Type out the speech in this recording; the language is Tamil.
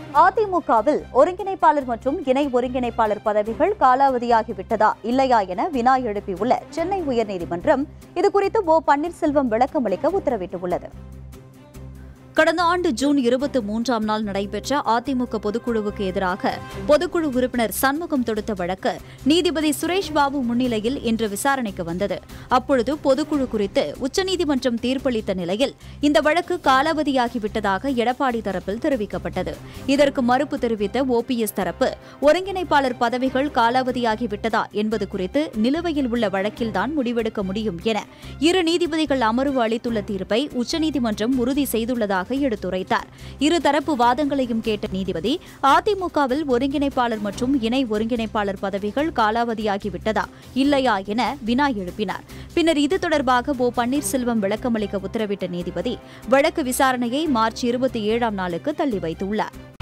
அதிமுகவில் ஒருங்கிணைப்பாளர் மற்றும் இணை ஒருங்கிணைப்பாளர் பதவிகள் காலாவதியாகிவிட்டதா இல்லையா என வினா எழுப்பியுள்ள சென்னை உயர்நீதிமன்றம் இதுகுறித்து ஓ பன்னீர்செல்வம் விளக்கமளிக்க உத்தரவிட்டுள்ளது. கடந்த ஆண்டு ஜூன் 23ஆம் நாள் நடைபெற்ற அதிமுக பொதுக்குழுவுக்கு எதிராக பொதுக்குழு உறுப்பினர் சண்முகம் தொடுத்த வழக்கு நீதிபதி சுரேஷ் பாபு முன்னிலையில் இன்று விசாரணைக்கு வந்தது. அப்பொழுது பொதுக்குழு குறித்து உச்சநீதிமன்றம் தீர்ப்பளித்த நிலையில் இந்த வழக்கு காலாவதியாகிவிட்டதாக எடப்பாடி தரப்பில் தெரிவிக்கப்பட்டது. இதற்கு மறுப்பு தெரிவித்த ஓபிஎஸ் தரப்பு ஒருங்கிணைப்பாளர் பதவிகள் காலாவதியாகிவிட்டதா என்பது குறித்து நிலுவையில் உள்ள வழக்கில்தான் முடிவெடுக்க முடியும் என இரு நீதிபதிகள் அமர்வு அளித்துள்ள தீர்ப்பை உச்சநீதிமன்றம் உறுதி செய்துள்ளதாக எடுத்துரைத்தார். இருதரப்பு வாதங்களையும் கேட்ட நீதிபதி அதிமுகவில் ஒருங்கிணைப்பாளர் மற்றும் இணை ஒருங்கிணைப்பாளர் பதவிகள் காலாவதியாகிவிட்டதா இல்லையா என வினா எழுப்பினார். பின்னர் இது தொடர்பாக ஓ பன்னீர்செல்வம் விளக்கமளிக்க உத்தரவிட்ட நீதிபதி வழக்கு விசாரணையை மார்ச் 27ஆம் நாளுக்கு தள்ளி வைத்துள்ளார்.